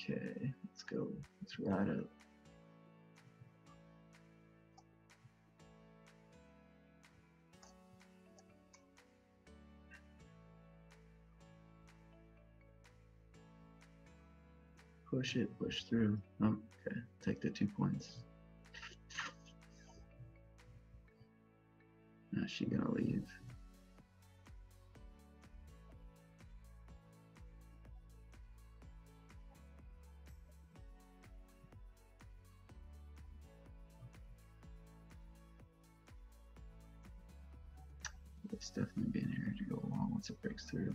Okay, let's go. Let's ride it. Push it, push through. Oh, okay, take the 2 points. Now she gonna leave. It's definitely being here to go along once it breaks through.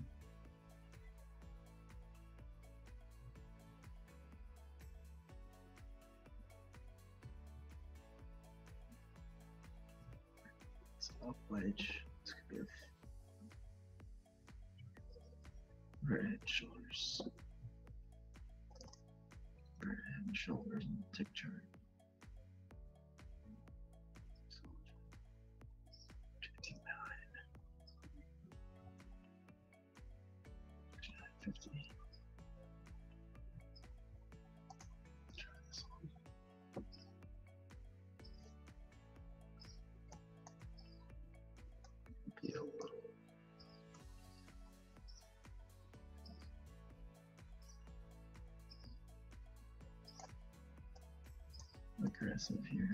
It's up wedge. This could be a red shoulders. Red head and shoulders and tick chart. 59. 50. Try this one. Be a little aggressive here.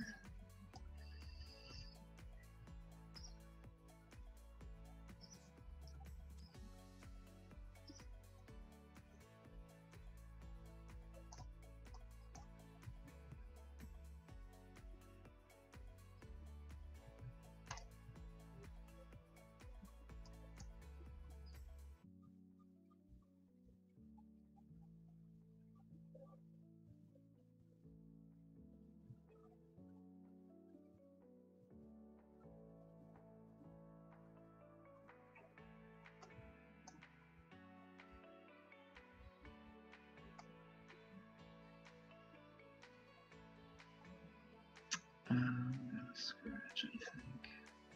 Scratch, I think.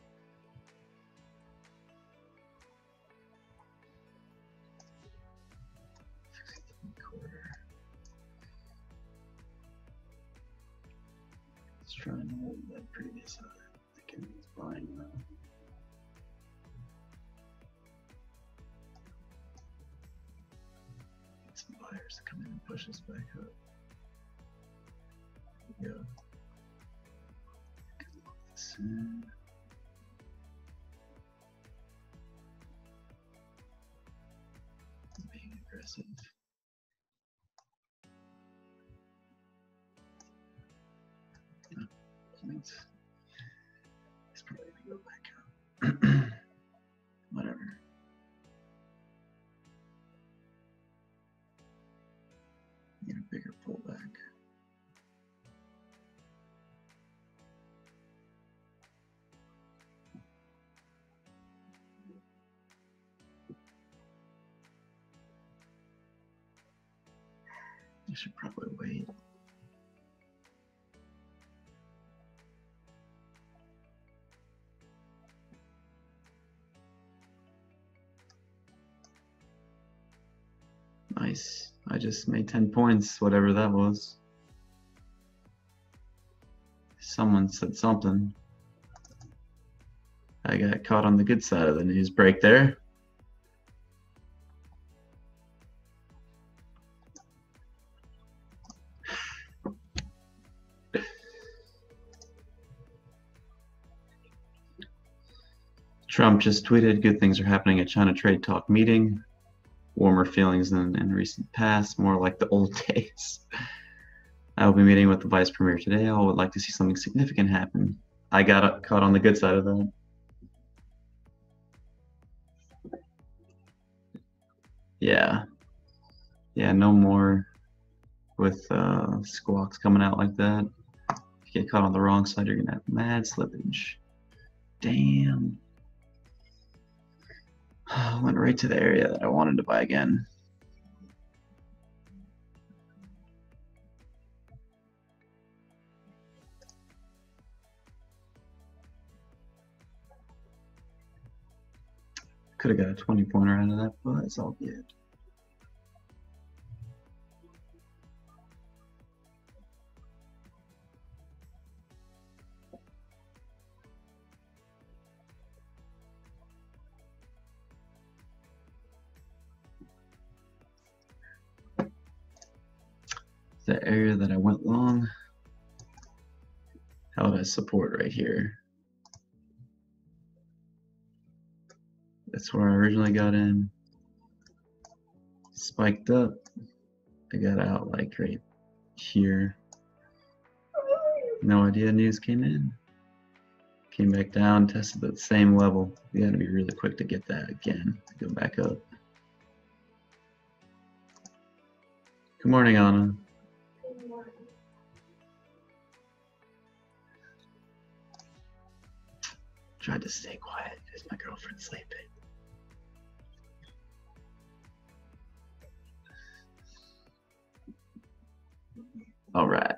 Quarter. Let's try and hold that previous high. I think it's buying that. Get some buyers to come in and push us back up. There we go. Being aggressive. No, points. It's probably gonna go back up. Whatever. Need a bigger pullback. You should probably wait. Nice. I just made 10 points, whatever that was. Someone said something. I got caught on the good side of the news break there. Trump just tweeted, good things are happening at China trade talk meeting. Warmer feelings than in recent past, more like the old days. I will be meeting with the vice premier today. I would like to see something significant happen. I got caught on the good side of that. Yeah. Yeah, no more with squawks coming out like that. If you get caught on the wrong side, you're going to have mad slippage. Damn. Went right to the area that I wanted to buy again. Could have got a 20-pointer out of that, but it's all good. the area that I went long. Held as support right here. That's where I originally got in. Spiked up. I got out like right here. No idea news came in. Came back down, tested at the same level. You gotta be really quick to get that again. Go back up. Good morning, Anna. Good morning. Tried to stay quiet because my girlfriend's sleeping. All right.